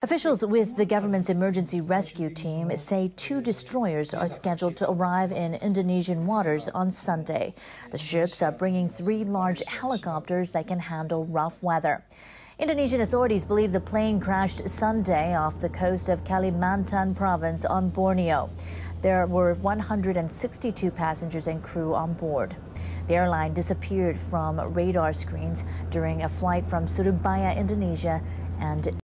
Officials with the government's emergency rescue team say 2 destroyers are scheduled to arrive in Indonesian waters on Sunday. The ships are bringing 3 large helicopters that can handle rough weather. Indonesian authorities believe the plane crashed Sunday off the coast of Kalimantan province on Borneo. There were 162 passengers and crew on board. The airline disappeared from radar screens during a flight from Surabaya, Indonesia, and